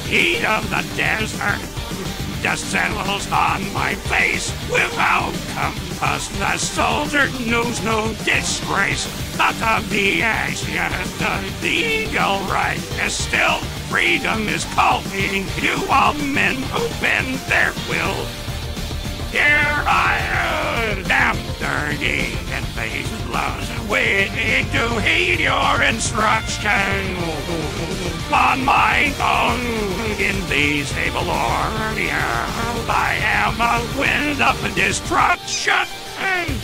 heat of the desert. Dust settles on my face without compass. The soldier knows no disgrace. Out of the ashes, the eagle right is still. Freedom is calling you, all men who bend their will. Here I am, dirty and faith loves and waiting to heed your instruction. On my own in these able warriors, I am a wind of destruction.